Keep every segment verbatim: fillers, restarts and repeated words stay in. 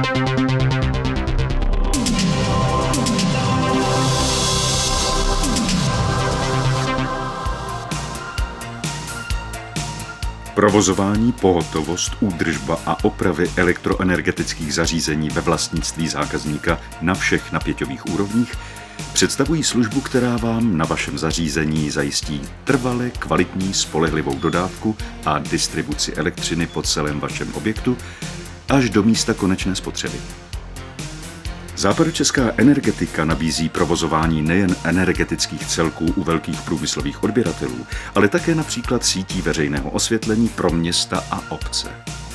Provozování, pohotovost, údržba a opravy elektroenergetických zařízení ve vlastnictví zákazníka na všech napěťových úrovních představují službu, která vám na vašem zařízení zajistí trvale kvalitní spolehlivou dodávku a distribuci elektřiny po celém vašem objektu až do místa konečné spotřeby. Západočeská energetika nabízí provozování nejen energetických celků u velkých průmyslových odběratelů, ale také například sítí veřejného osvětlení pro města a obce.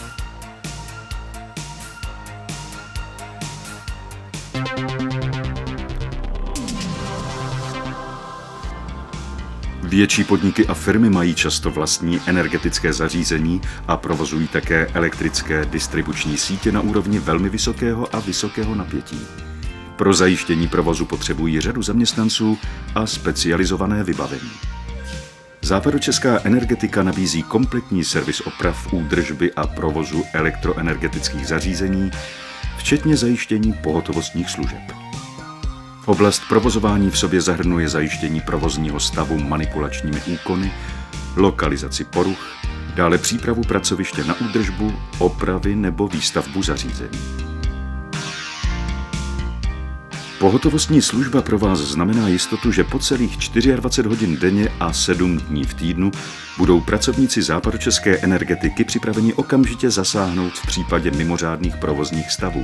Větší podniky a firmy mají často vlastní energetické zařízení a provozují také elektrické distribuční sítě na úrovni velmi vysokého a vysokého napětí. Pro zajištění provozu potřebují řadu zaměstnanců a specializované vybavení. Západočeská energetika nabízí kompletní servis oprav, údržby a provozu elektroenergetických zařízení, včetně zajištění pohotovostních služeb. Oblast provozování v sobě zahrnuje zajištění provozního stavu manipulačními úkony, lokalizaci poruch, dále přípravu pracoviště na údržbu, opravy nebo výstavbu zařízení. Pohotovostní služba pro vás znamená jistotu, že po celých dvacet čtyři hodin denně a sedm dní v týdnu budou pracovníci západočeské energetiky připraveni okamžitě zasáhnout v případě mimořádných provozních stavů.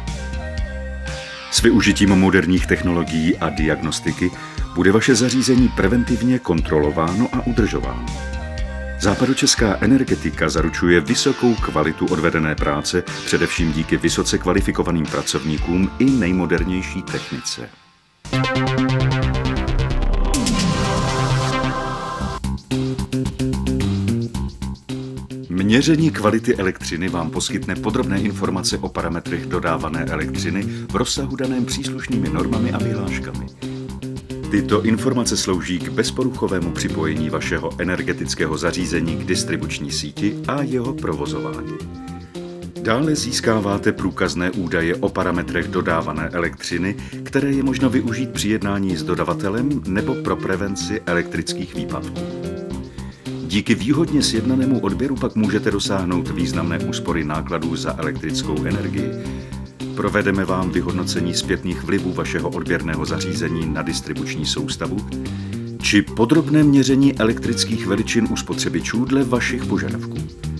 S využitím moderních technologií a diagnostiky bude vaše zařízení preventivně kontrolováno a udržováno. Západočeská energetika zaručuje vysokou kvalitu odvedené práce, především díky vysoce kvalifikovaným pracovníkům i nejmodernější technice. Měření kvality elektřiny vám poskytne podrobné informace o parametrech dodávané elektřiny v rozsahu daném příslušnými normami a vyhláškami. Tyto informace slouží k bezporuchovému připojení vašeho energetického zařízení k distribuční síti a jeho provozování. Dále získáváte průkazné údaje o parametrech dodávané elektřiny, které je možno využít při jednání s dodavatelem nebo pro prevenci elektrických výpadků. Díky výhodně sjednanému odběru pak můžete dosáhnout významné úspory nákladů za elektrickou energii. Provedeme vám vyhodnocení zpětných vlivů vašeho odběrného zařízení na distribuční soustavu či podrobné měření elektrických veličin u spotřebičů dle vašich požadavků.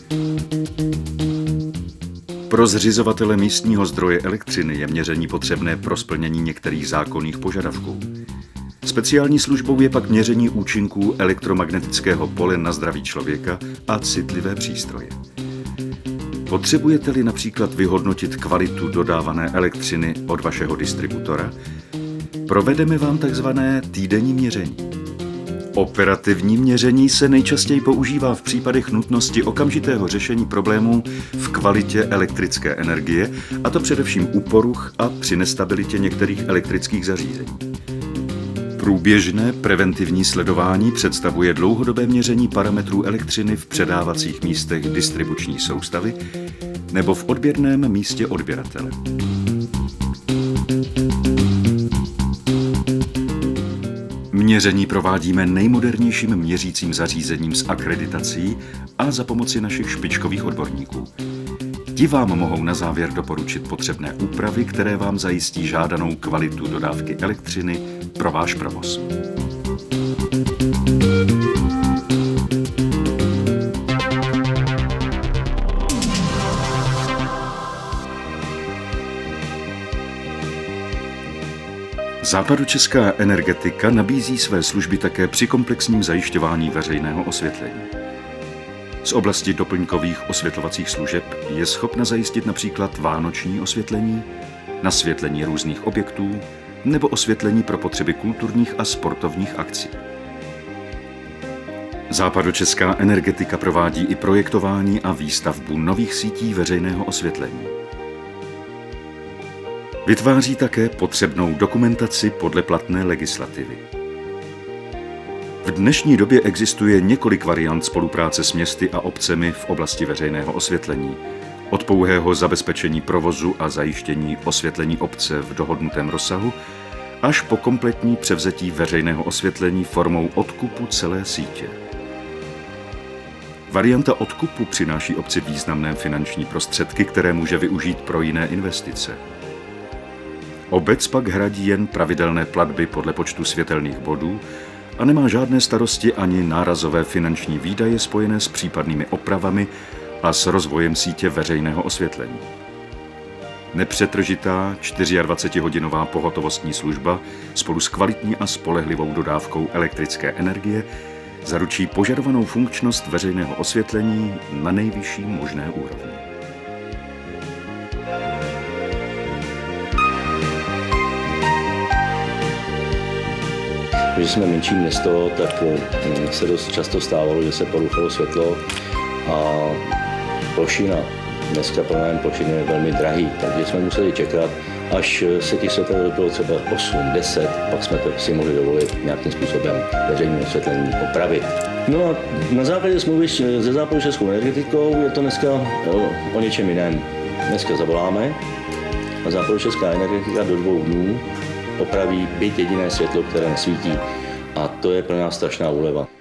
Pro zřizovatele místního zdroje elektřiny je měření potřebné pro splnění některých zákonných požadavků. Speciální službou je pak měření účinků elektromagnetického pole na zdraví člověka a citlivé přístroje. Potřebujete-li například vyhodnotit kvalitu dodávané elektřiny od vašeho distributora, provedeme vám takzvané týdenní měření. Operativní měření se nejčastěji používá v případech nutnosti okamžitého řešení problémů v kvalitě elektrické energie, a to především u poruch a při nestabilitě některých elektrických zařízení. Průběžné preventivní sledování představuje dlouhodobé měření parametrů elektřiny v předávacích místech distribuční soustavy nebo v odběrném místě odběratele. Měření provádíme nejmodernějším měřícím zařízením s akreditací a za pomoci našich špičkových odborníků. Ti vám mohou na závěr doporučit potřebné úpravy, které vám zajistí žádanou kvalitu dodávky elektřiny pro váš provoz. Západočeská energetika nabízí své služby také při komplexním zajišťování veřejného osvětlení. Z oblasti doplňkových osvětlovacích služeb je schopna zajistit například vánoční osvětlení, nasvětlení různých objektů nebo osvětlení pro potřeby kulturních a sportovních akcí. Západočeská energetika provádí i projektování a výstavbu nových sítí veřejného osvětlení. Vytváří také potřebnou dokumentaci podle platné legislativy. V dnešní době existuje několik variant spolupráce s městy a obcemi v oblasti veřejného osvětlení. Od pouhého zabezpečení provozu a zajištění osvětlení obce v dohodnutém rozsahu až po kompletní převzetí veřejného osvětlení formou odkupu celé sítě. Varianta odkupu přináší obci významné finanční prostředky, které může využít pro jiné investice. Obec pak hradí jen pravidelné platby podle počtu světelných bodů a nemá žádné starosti ani nárazové finanční výdaje spojené s případnými opravami a s rozvojem sítě veřejného osvětlení. Nepřetržitá dvacetčtyřhodinová pohotovostní služba spolu s kvalitní a spolehlivou dodávkou elektrické energie zaručí požadovanou funkčnost veřejného osvětlení na nejvyšší možné úrovni. Když jsme menší město, tak se dost často stávalo, že se poruchalo světlo a plošina. Dneska pronájem plošiny je velmi drahý, takže jsme museli čekat, až se těch světel bylo třeba osm, deset, pak jsme to si mohli dovolit nějakým způsobem veřejné osvětlení opravit. No a na základě smlouvy se Západočeskou energetikou je to dneska o něčem jiném. Dneska zavoláme a Západočeská energetika do dvou dnů opraví byť jediné světlo, které nesvítí. A to je pro nás strašná úleva.